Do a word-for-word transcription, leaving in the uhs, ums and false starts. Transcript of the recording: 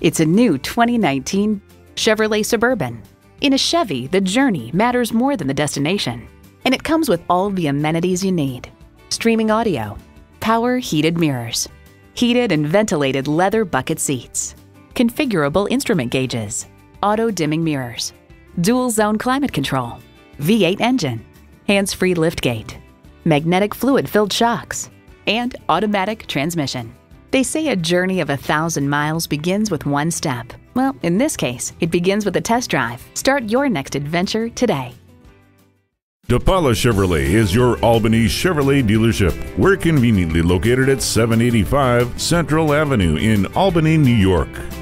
It's a new twenty nineteen Chevrolet Suburban. In a Chevy, the journey matters more than the destination. And it comes with all the amenities you need. Streaming audio, power heated mirrors, heated and ventilated leather bucket seats, configurable instrument gauges, auto dimming mirrors, dual zone climate control, V eight engine, hands-free liftgate, magnetic fluid-filled shocks, and automatic transmission. They say a journey of a thousand miles begins with one step. Well, in this case, it begins with a test drive. Start your next adventure today. DePaula Chevrolet is your Albany Chevrolet dealership. We're conveniently located at seven eighty-five Central Avenue in Albany, New York.